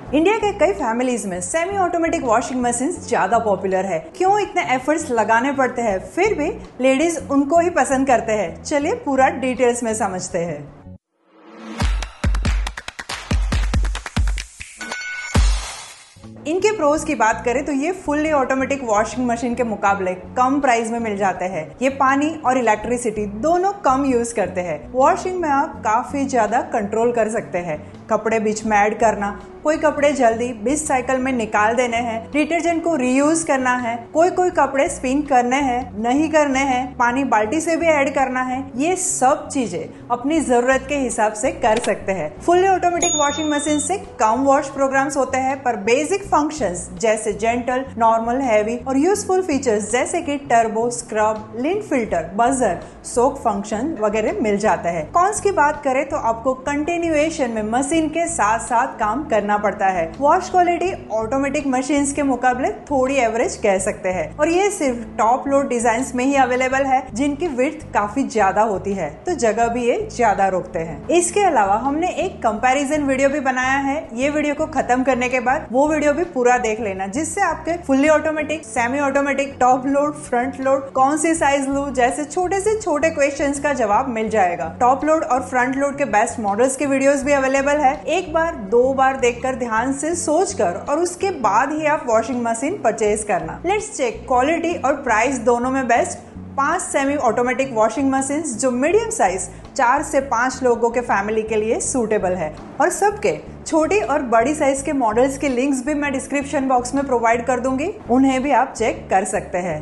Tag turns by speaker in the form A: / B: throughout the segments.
A: India के कई families में सेमी ऑटोमेटिक वॉशिंग मशीन ज्यादा पॉपुलर है। क्यों इतने एफर्ट्स लगाने पड़ते हैं, फिर भी लेडीज उनको ही पसंद करते हैं। चलिए पूरा डिटेल्स में समझते हैं। इनके प्रोज की बात करें तो ये फुल्ली ऑटोमेटिक वॉशिंग मशीन के मुकाबले कम प्राइस में मिल जाते हैं। ये पानी और इलेक्ट्रिसिटी दोनों कम यूज करते हैं। वॉशिंग में आप काफी ज्यादा कंट्रोल कर सकते हैं। कपड़े बीच में ऐड करना, कोई कपड़े जल्दी 20 साइकिल में निकाल देने हैं, डिटर्जेंट को रीयूज करना है, कोई कपड़े स्पिन करने हैं, नहीं करने हैं, पानी बाल्टी से भी ऐड करना है, ये सब चीजें अपनी जरूरत के हिसाब से कर सकते हैं। फुल्ली ऑटोमेटिक वॉशिंग मशीन से कम वॉश प्रोग्राम्स होते हैं, पर बेसिक फंक्शंस जैसे जेंटल, नॉर्मल, हैवी और यूजफुल फीचर्स जैसे कि turbo, scrub, lint filter, buzzer, soak function वगैरह मिल जाता है। कॉन्स की बात करें तो आपको कंटिन्यूएशन में मशीन के साथ साथ काम करना पड़ता है। वॉश क्वालिटी ऑटोमेटिक मशीन्स के मुकाबले थोड़ी एवरेज कह सकते हैं, और ये सिर्फ टॉप लोड डिजाइन्स में ही अवेलेबल है जिनकी विड्थ काफी ज्यादा होती है, तो जगह भी ये ज्यादा रोकते हैं। इसके अलावा हमने एक कंपैरिजन वीडियो भी बनाया है। ये वीडियो को खत्म करने के बाद वो वीडियो भी पूरा देख लेना, जिससे आपके fully automatic, semi automatic, top load, front load, कौन सी साइज लूं जैसे छोटे से छोटे क्वेश्चंस का जवाब मिल जाएगा। टॉप लोड और फ्रंट लोड के बेस्ट मॉडल्स के वीडियोस भी अवेलेबल है। एक बार 2 बार देखकर ध्यान से सोचकर और उसके बाद ही आप वॉशिंग मशीन परचेज करना। लेट्स चेक क्वालिटी और प्राइस दोनों में best 5 semi automatic washing machine जो मीडियम साइज 4 से 5 लोगों के फैमिली के लिए सूटेबल है, और सबके छोटी और बड़ी साइज के मॉडल्स के लिंक्स भी मैं डिस्क्रिप्शन बॉक्स में प्रोवाइड कर दूंगी, उन्हें भी आप चेक कर सकते हैं।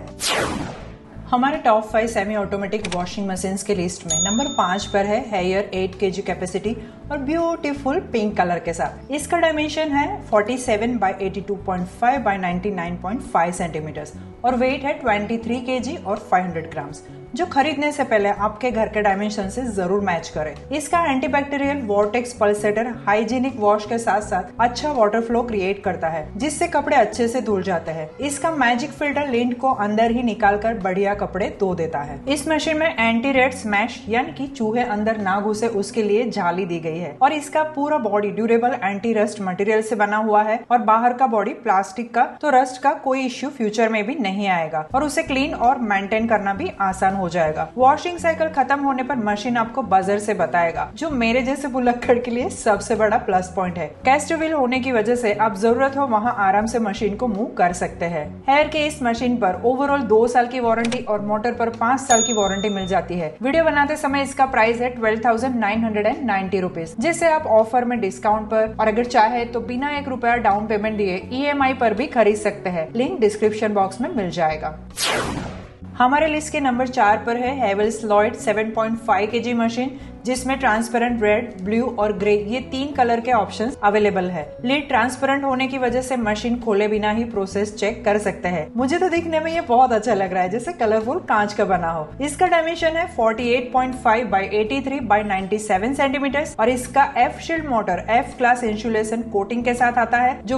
A: हमारे top 5 semi automatic washing machines के लिस्ट में नंबर 5 पर है हेयर 8 kg कैपेसिटी और ब्यूटीफुल पिंक कलर के साथ। इसका डायमेंशन है 47 by 82.5 by 99.5 सेंटीमीटर्स और वेट है 23 kg और 500 ग्राम्स, जो खरीदने से पहले आपके घर के डायमेंशन से जरूर मैच करें। इसका antibacterial vortex pulsator hygienic wash के साथ साथ अच्छा वाटर फ्लो क्रिएट करता है, जिससे कपड़े अच्छे से धुल जाते हैं। इसका मैजिक फिल्टर लिंट को अंदर ही निकालकर बढ़िया कपड़े धो देता है। इस मशीन में एंटी रेड स्मैश यानी कि चूहे अंदर ना घुसे उसके लिए जाली दी गई है, और इसका पूरा body durable anti rust material से बना हुआ है और बाहर का बॉडी प्लास्टिक का, तो रस्ट का कोई इश्यू फ्यूचर में भी नहीं आएगा और उसे क्लीन और मेंटेन करना भी आसान हो जाएगा। वॉशिंग साइकिल खत्म होने पर मशीन आपको बजर से बताएगा, जो मेरे जैसे भुलक्कड़ के लिए सबसे बड़ा प्लस पॉइंट है। कैस्ट व्हील होने की वजह से आप जरूरत हो वहाँ आराम से मशीन को मूव कर सकते हैं। हेयर के इस मशीन पर ओवरऑल 2 साल की वारंटी और मोटर पर 5 साल की वारंटी मिल जाती है। वीडियो बनाते समय इसका प्राइस है 12,990 रुपीज, जिसे आप ऑफर में डिस्काउंट पर और अगर चाहे तो बिना 1 रुपया डाउन पेमेंट दिए EMI पर भी खरीद सकते हैं। लिंक डिस्क्रिप्शन बॉक्स में मिल जाएगा। हमारे लिस्ट के नंबर 4 पर है हेवेल्स लॉयड 7.5 kg मशीन, जिसमें ट्रांसपेरेंट रेड, ब्लू और ग्रे ये 3 कलर के ऑप्शंस अवेलेबल है। लिड ट्रांसपेरेंट होने की वजह से मशीन खोले बिना ही प्रोसेस चेक कर सकते हैं। मुझे तो दिखने में ये बहुत अच्छा लग रहा है, जैसे कलरफुल कांच का बना हो। इसका डायमेंशन है 48.5 by 83 by 97 सेंटीमीटर्स और इसका F shield motor F class insulation coating के साथ आता है, जो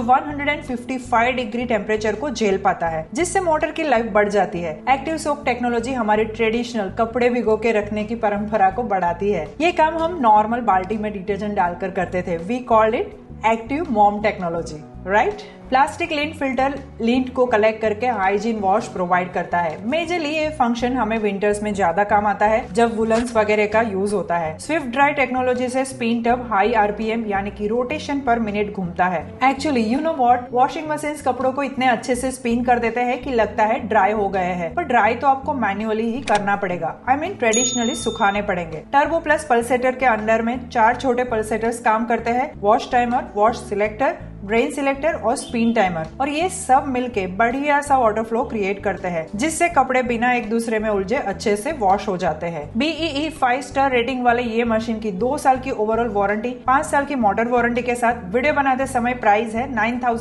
A: 155 डिग्री टेम्परेचर को झेल पाता है, जिससे मोटर की लाइफ बढ़ जाती है। एक्टिव सोक टेक्नोलॉजी हमारी ट्रेडिशनल कपड़े भिगो के रखने की परंपरा को बढ़ाती है। ये काम हम नॉर्मल बाल्टी में डिटर्जेंट डालकर करते थे। We called it active mom technology, right? Plastic lint filter lint को कलेक्ट करके हाइजीन वॉश प्रोवाइड करता है। मेजरली ये फंक्शन हमें विंटर्स में ज्यादा काम आता है, जब वुलन्स वगैरह का यूज होता है। स्विफ्ट ड्राई टेक्नोलॉजी से स्पिन टब हाई RPM यानी कि रोटेशन पर मिनट घूमता है। Actually you know what, washing machine कपड़ों को इतने अच्छे से स्पिन कर देते हैं कि लगता है ड्राई हो गए हैं, पर ड्राई तो आपको मैन्युअली ही करना पड़ेगा। आई मीन ट्रेडिशनली सुखाने पड़ेंगे। टर्बो प्लस पल्सेटर के अंदर में 4 छोटे पल्सेटर्स काम करते हैं, wash timer, wash selector, drain selector और स्पिन टाइमर, और ये सब मिलके बढ़िया सा वाटर फ्लो क्रिएट करते हैं, जिससे कपड़े बिना एक दूसरे में उलझे अच्छे से वॉश हो जाते हैं। BEE 5 स्टार रेटिंग वाले ये मशीन की 2 साल की ओवरऑल वारंटी, 5 साल की मोटर वारंटी के साथ वीडियो बनाते समय प्राइस है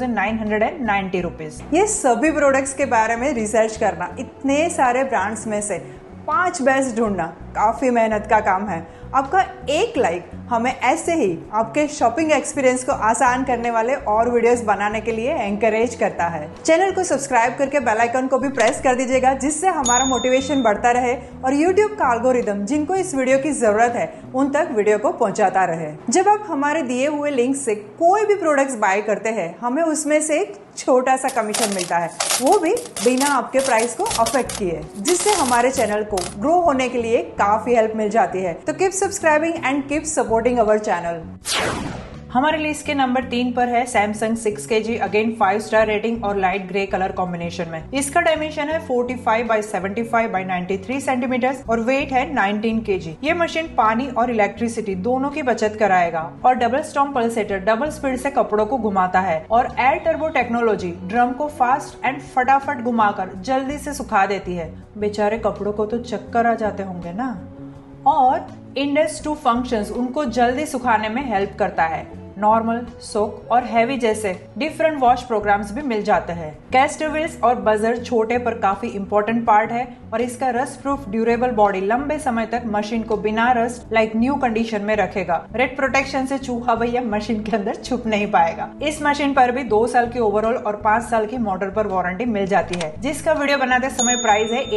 A: 9,990 रुपीज। ये सभी प्रोडक्ट्स के बारे में रिसर्च करना, इतने सारे ब्रांड्स में से 5 बेस्ट ढूंढना काफी मेहनत का काम है। आपका एक लाइक हमें ऐसे ही आपके शॉपिंग एक्सपीरियंस को आसान करने वाले और वीडियोस बनाने के लिए एनकरेज करता है। चैनल को सब्सक्राइब करके बेल आइकन को भी प्रेस कर दीजिएगा, जिससे हमारा मोटिवेशन बढ़ता रहे और यूट्यूब का एल्गोरिदम जिनको इस वीडियो की जरूरत है उन तक वीडियो को पहुंचाता रहे। जब आप हमारे दिए हुए लिंक से कोई भी प्रोडक्ट्स बाय करते हैं, हमें उसमें से एक छोटा सा कमीशन मिलता है, वो भी बिना आपके प्राइस को अफेक्ट किए, जिससे हमारे चैनल को ग्रो होने के लिए काफी हेल्प मिल जाती है। तो keep subscribing and keep supporting our channel.
B: हमारे लिस्ट के नंबर 3 पर है Samsung 6kg, again 5 star rating और लाइट ग्रे कलर कॉम्बिनेशन में। इसका डायमेंशन है 45 बाय 75 बाय 93 सेंटीमीटर और वेट है 19 kg। ये मशीन पानी और इलेक्ट्रिसिटी दोनों की बचत कराएगा और double storm pulsator double speed से कपड़ों को घुमाता है और एयर टर्बो टेक्नोलॉजी ड्रम को फास्ट एंड फटाफट घुमाकर जल्दी से सुखा देती है। बेचारे कपड़ों को तो चक्कर आ जाते होंगे ना। और इंडेक्स 2 फंक्शंस उनको जल्दी सुखाने में हेल्प करता है। नॉर्मल, सोक और हैवी जैसे डिफरेंट वॉश प्रोग्राम्स भी मिल जाते हैं। कैस्टर व्हील्स और बजर छोटे पर काफी इंपॉर्टेंट पार्ट है और इसका रस्ट प्रूफ ड्यूरेबल बॉडी लंबे समय तक मशीन को बिना रस्ट लाइक न्यू कंडीशन में रखेगा। रेड प्रोटेक्शन से चूहा भैया मशीन के अंदर छुप नहीं पाएगा। इस मशीन पर भी 2 साल की ओवरऑल और 5 साल की मोटर पर वारंटी मिल जाती है, जिसका वीडियो बनाते समय प्राइस है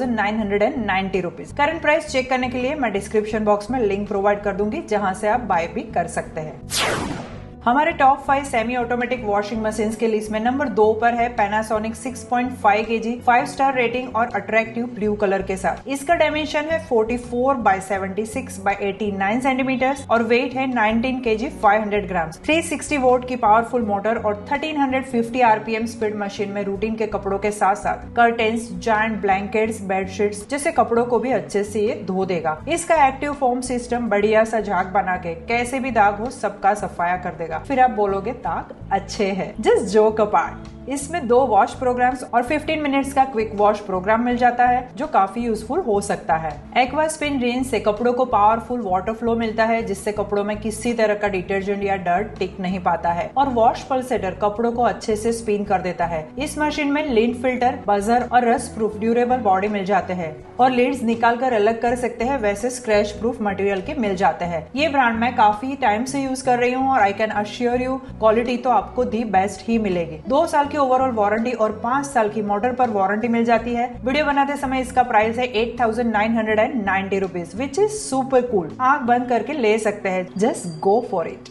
B: 8,990 रुपीज। करंट प्राइस चेक करने के लिए मैं डिस्क्रिप्शन बॉक्स में लिंक प्रोवाइड कर दूंगी, जहां से आप बाय भी कर सकते हैं। हमारे top 5 semi automatic washing machine के लिस्ट में नंबर 2 पर है पैनासोनिक 6.5 kg, 5 स्टार रेटिंग और अट्रैक्टिव ब्लू कलर के साथ। इसका डायमेंशन है 44 बाय 76 बाय 89 सेंटीमीटर और वेट है 19 kg 500 ग्राम। 360 वोल्ट की पावरफुल मोटर और 1350 RPM स्पीड मशीन में रूटीन के कपड़ों के साथ साथ कर्टेन्स, जायंट ब्लैंकेट्स, बेडशीट्स जैसे कपड़ों को भी अच्छे से ये धो देगा। इसका एक्टिव फोम सिस्टम बढ़िया सा झाग बना के कैसे भी दाग हो सबका सफाया कर देगा। फिर आप बोलोगे दाग अच्छे हैं। जस्ट जोक अपार्ट, इसमें 2 वॉश प्रोग्राम्स और 15 मिनट्स का क्विक वॉश प्रोग्राम मिल जाता है, जो काफी यूजफुल हो सकता है। एक्वा स्पिन रेंज से कपड़ों को पावरफुल वाटर फ्लो मिलता है, जिससे कपड़ों में किसी तरह का डिटर्जेंट या डर्ट टिक नहीं पाता है और वॉश पल्सेटर कपड़ों को अच्छे से स्पिन कर देता है। इस मशीन में लिंट फिल्टर, बजर और रस्ट प्रूफ ड्यूरेबल बॉडी मिल जाते हैं और लीड्स निकाल कर अलग कर सकते हैं, वैसे स्क्रैच प्रूफ मटेरियल के मिल जाते हैं। ये ब्रांड मैं काफी टाइम से यूज कर रही हूँ और I can assure you quality तो आपको दी बेस्ट ही मिलेगी। 2 साल की ओवरऑल वारंटी और 5 साल की मोटर पर वारंटी मिल जाती है। वीडियो बनाते समय इसका प्राइस है 8,990 rupees, which is super cool. आंख बंद करके ले सकते हैं, जस्ट गो फॉर इट।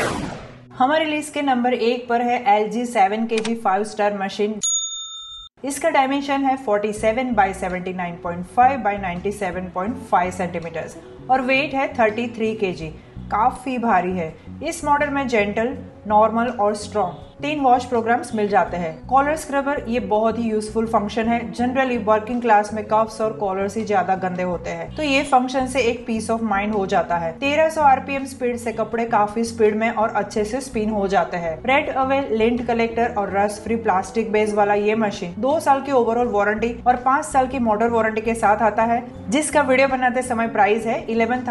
B: हमारे लिस्ट के नंबर 1 पर है LG 7kg 5 स्टार मशीन। इसका डायमेंशन है 47 बाय 79.5 बाय 97.5 सेंटीमीटर और वेट है 33 kg। काफी भारी है। इस मॉडल में जेंटल, नॉर्मल और स्ट्रॉन्ग 3 वॉश प्रोग्राम्स मिल जाते हैं। कॉलर स्क्रबर ये बहुत ही यूजफुल फंक्शन है। जनरली वर्किंग क्लास में कफ्स और कॉलर्स ही ज्यादा गंदे होते हैं, तो ये फंक्शन से एक पीस ऑफ माइंड हो जाता है। 1300 RPM स्पीड से कपड़े काफी स्पीड में और अच्छे से स्पिन हो जाते हैं। रेड अवे लिंट कलेक्टर और रस्ट फ्री प्लास्टिक बेस वाला ये मशीन 2 साल की ओवरऑल वारंटी और 5 साल की मोटर वारंटी के साथ आता है, जिसका वीडियो बनाते समय प्राइस है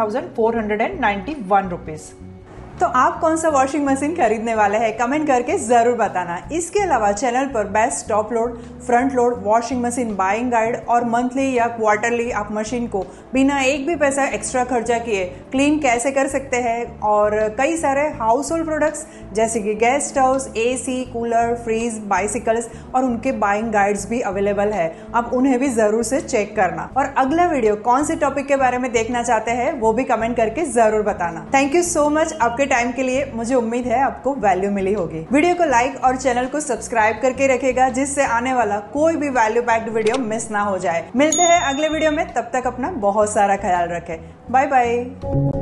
B: 11,491 रुपीज।
A: तो आप कौन सा वॉशिंग मशीन खरीदने वाले हैं, कमेंट करके जरूर बताना। इसके अलावा चैनल पर best top load, front load washing machine buying guide और मंथली या क्वार्टरली आप मशीन को बिना एक भी पैसा एक्स्ट्रा खर्चा किए क्लीन कैसे कर सकते हैं और कई सारे हाउस होल्ड प्रोडक्ट्स जैसे कि gas stoves, AC, cooler, fridge, bicycles और उनके बाइंग गाइड्स भी अवेलेबल है। आप उन्हें भी जरूर से चेक करना। और अगला वीडियो कौन से टॉपिक के बारे में देखना चाहते हैं वो भी कमेंट करके जरूर बताना। थैंक यू सो मच आपके टाइम के लिए। मुझे उम्मीद है आपको वैल्यू मिली होगी। वीडियो को लाइक और चैनल को सब्सक्राइब करके रखेगा, जिससे आने वाला कोई भी वैल्यू पैक्ड वीडियो मिस ना हो जाए। मिलते हैं अगले वीडियो में, तब तक अपना बहुत सारा ख्याल रखें। Bye bye.